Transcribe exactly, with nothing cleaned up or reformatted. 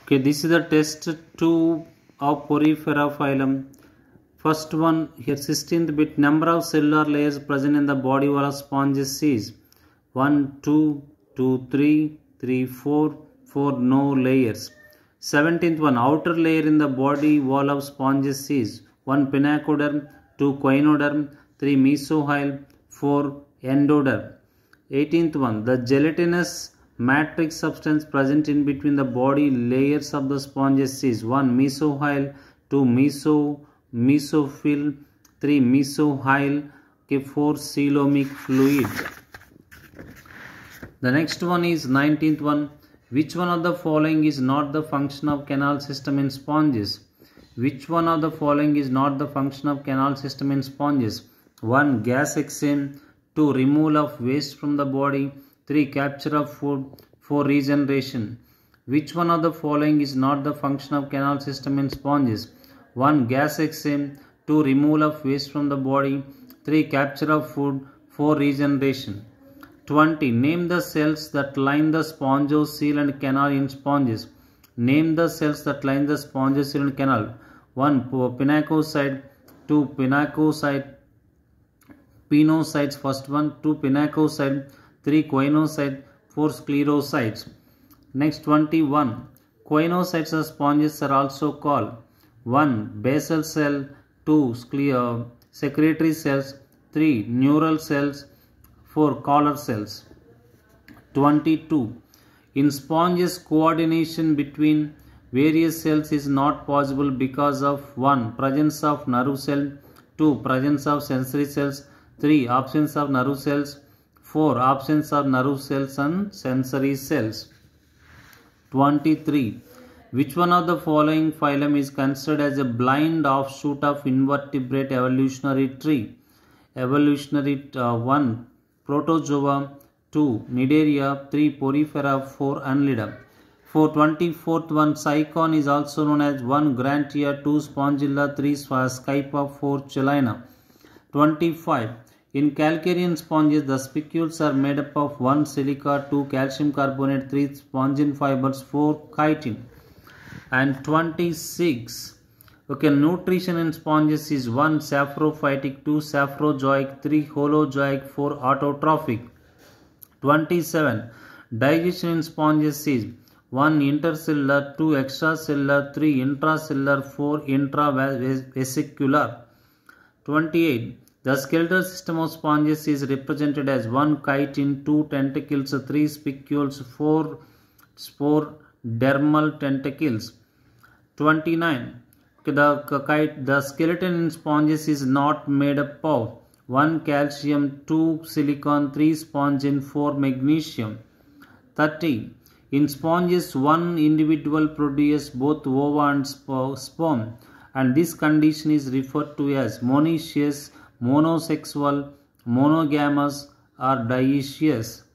Okay, this is the test two of Porifera phylum. First one here, sixteenth bit, number of cellular layers present in the body wall of sponges is one, two, two, three, three, four, four, no layers. seventeenth one, outer layer in the body wall of sponges is one, pinacoderm, two, choanoderm, three, mesohyl, four, endoderm. eighteenth one, the gelatinous matrix substance present in between the body layers of the sponges is one, mesohyl, two, meso mesophyll, three, mesohyl, okay, four, coelomic fluid. The next one is nineteenth one, which one of the following is not the function of canal system in sponges? Which one of the following is not the function of canal system in sponges? one, gas exchange, two, removal of waste from the body, three, capture of food, four, regeneration. Which one of the following is not the function of canal system in sponges? one, gas exchange, two, removal of waste from the body, three, capture of food, four, regeneration. twenty. Name the cells that line the spongiocele and canal in sponges. Name the cells that line the spongiocele and canal. one, pinacocyte, two, pinacocyte, pinocytes, first one, two, pinacocyte, three, choanocyte, four, sclerocytes. Next, twenty-one. Choanocytes of sponges are also called one, basal cell, two, secretory cells, three, neural cells, four, collar cells. twenty-two. In sponges, coordination between various cells is not possible because of one, presence of nerve cell, two, presence of sensory cells, three, absence of nerve cells, four, absence of nerve cells and sensory cells. twenty-three. Which one of the following phylum is considered as a blind offshoot of invertebrate evolutionary tree? Evolutionary uh, one, Protozoa, two, Cnidaria, three, Porifera, four, Annelida. For twenty-fourth one, Cycon is also known as one, Grantia, two, Spongilla, three, Scypa, four, Chelina. twenty-five. In calcarean sponges, the spicules are made up of one, silica, two, calcium carbonate, three, spongin fibers, four, chitin. And twenty-six. Okay, nutrition in sponges is one, saprophytic, two, saprozoic, three, holozoic, four, autotrophic. twenty-seven. Digestion in sponges is one, intercellular, two, extracellular, three, intracellular, four, intravesicular. twenty-eight. The skeletal system of sponges is represented as one, chitin, two, tentacles, three, spicules, four, spore dermal tentacles. twenty-nine. The, the skeleton in sponges is not made up of one, calcium, two, silicon, three, spongin, four, magnesium. thirty. In sponges, one individual produces both ova and sperm, and this condition is referred to as monoecious, monosexual, monogamous, or dioecious.